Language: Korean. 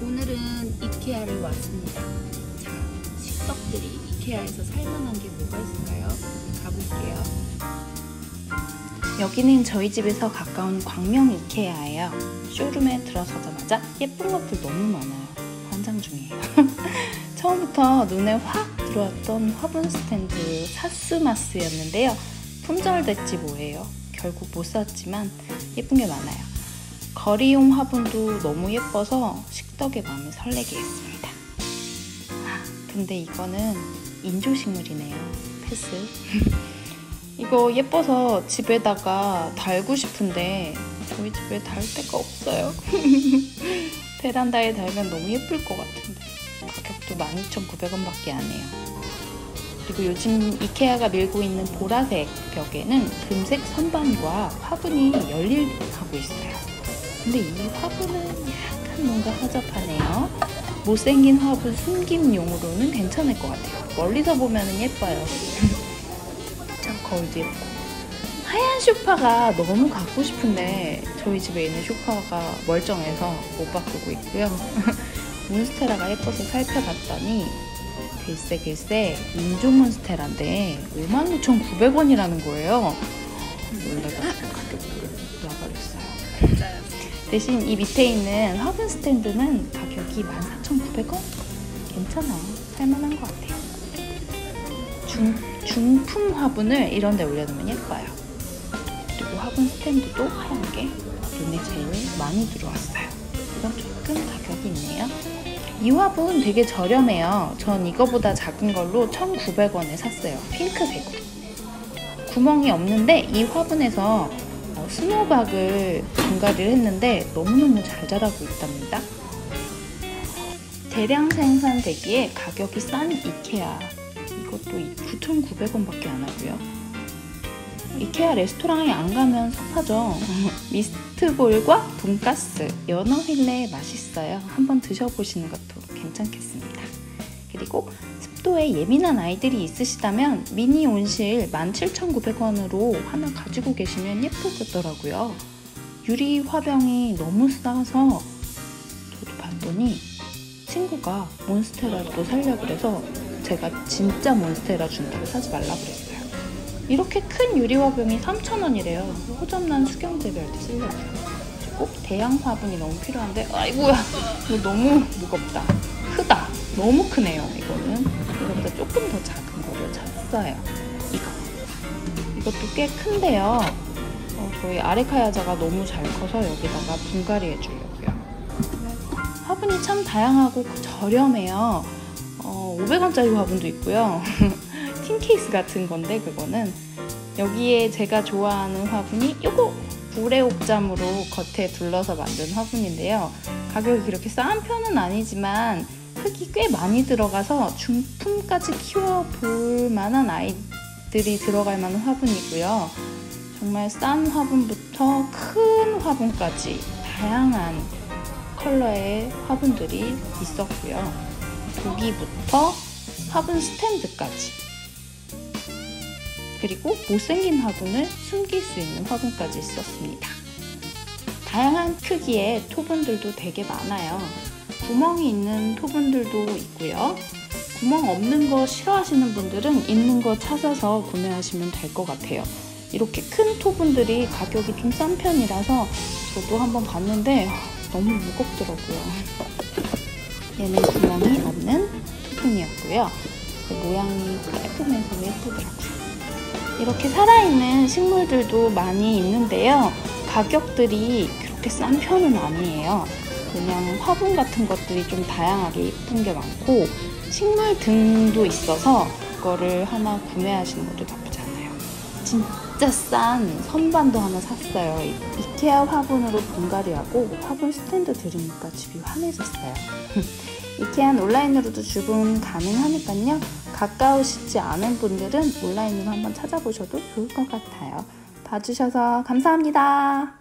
오늘은 이케아를 왔습니다. 자, 식석들이 이케아에서 살만한 게 뭐가 있을까요? 가볼게요. 여기는 저희 집에서 가까운 광명 이케아예요. 쇼룸에 들어서자마자 예쁜 것들 너무 많아요. 관장 중이에요. 처음부터 눈에 확 들어왔던 화분 스탠드 사스마스였는데요. 품절됐지 뭐예요. 결국 못 샀지만 예쁜 게 많아요. 거리용 화분도 너무 예뻐서 식덕의 마음을 설레게 했습니다. 근데 이거는 인조식물이네요. 패스. 이거 예뻐서 집에다가 달고 싶은데 저희 집에 달 데가 없어요. 베란다에 달면 너무 예쁠 것 같은데 가격도 12,900원밖에 안 해요. 그리고 요즘 이케아가 밀고 있는 보라색 벽에는 금색 선반과 화분이 열일하고 있어요. 근데 이 화분은 약간 뭔가 허접하네요. 못생긴 화분 숨김용으로는 괜찮을 것 같아요. 멀리서 보면 예뻐요. 참 거울도 예쁘고. 하얀 소파가 너무 갖고 싶은데 저희 집에 있는 소파가 멀쩡해서 못 바꾸고 있고요. 몬스테라가 예뻐서 살펴봤더니 글쎄 인조 몬스테라인데 59,900원이라는 거예요. 놀래가지고 가격을 놔버렸어요. 대신 이 밑에 있는 화분 스탠드는 가격이 14,900원? 괜찮아요. 살만한 것 같아요. 중품 화분을 이런 데 올려놓으면 예뻐요. 그리고 화분 스탠드도 하얀 게 눈에 제일 많이 들어왔어요. 이건 조금 가격이 있네요. 이 화분 되게 저렴해요. 전 이거보다 작은 걸로 1,900원에 샀어요. 핑크색으로. 구멍이 없는데 이 화분에서 스노박을 분갈이를 했는데 너무너무 잘 자라고 있답니다. 대량 생산되기에 가격이 싼 이케아. 이것도 9,900원밖에 안 하고요. 이케아 레스토랑에 안 가면 섭하죠. 미스트볼과 돈가스, 연어 휠레 맛있어요. 한번 드셔보시는 것도 괜찮겠습니다. 그리고 습도에 예민한 아이들이 있으시다면 미니 온실 17,900원으로 하나 가지고 계시면 예쁘겠더라고요. 유리 화병이 너무 싸서 저도 봤더니 친구가 몬스테라를 또 살려고 그래서 제가 진짜 몬스테라 준다고 사지 말라고 그랬어요. 이렇게 큰 유리 화병이 3,000원이래요. 호접란 수경재배할 때 쓰려고요. 그리고 대양 화분이 너무 필요한데 아이고야 이거 너무 무겁다. 크다. 너무 크네요. 이거는 이거보다 조금 더 작은 거를 샀어요. 이것도 꽤 큰데요. 저희 아레카야자가 너무 잘 커서 여기다가 분갈이 해주려고요. 화분이 참 다양하고 저렴해요. 500원짜리 화분도 있고요. 틴 케이스 같은 건데 그거는 여기에 제가 좋아하는 화분이 요거 불의 옥잠으로 겉에 둘러서 만든 화분인데요. 가격이 그렇게 싼 편은 아니지만 흙이 꽤 많이 들어가서 중품까지 키워볼 만한 아이들이 들어갈 만한 화분이고요. 정말 싼 화분부터 큰 화분까지 다양한 컬러의 화분들이 있었고요. 고기부터 화분 스탠드까지 그리고 못생긴 화분을 숨길 수 있는 화분까지 있었습니다. 다양한 크기의 토분들도 되게 많아요. 구멍이 있는 토분들도 있고요. 구멍 없는 거 싫어하시는 분들은 있는 거 찾아서 구매하시면 될 것 같아요. 이렇게 큰 토분들이 가격이 좀 싼 편이라서 저도 한번 봤는데 너무 무겁더라고요. 얘는 구멍이 없는 토분이었고요. 그 모양이 깔끔해서 예쁘더라고요. 이렇게 살아있는 식물들도 많이 있는데요. 가격들이 그렇게 싼 편은 아니에요. 그냥 화분 같은 것들이 좀 다양하게 예쁜 게 많고 식물 등도 있어서 그거를 하나 구매하시는 것도 나쁘지 않아요. 진짜 싼 선반도 하나 샀어요. 이케아 화분으로 분갈이하고 화분 스탠드 들으니까 집이 환해졌어요. 이케아는 온라인으로도 주문 가능하니까요. 가까우시지 않은 분들은 온라인으로 한번 찾아보셔도 좋을 것 같아요. 봐주셔서 감사합니다.